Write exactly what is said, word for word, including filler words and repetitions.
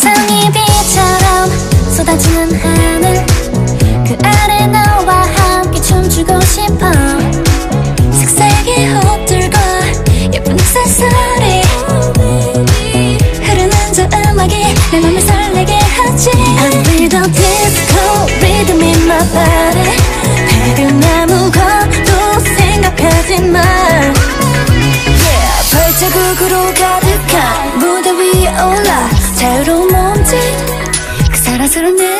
세상이 비처럼 쏟아지는 하늘 그 아래 너와 함께 춤추고 싶어 색색의 옷들과 예쁜 액세서리 흐르는 저 음악이 내 맘을 설레게 하지 I feel the disco rhythm in my body 백은 아무것도 생각하지 마 yeah, 발자국으로 가득한 무대 위에 올라 자유로운 몸짓 그 사랑스러운 내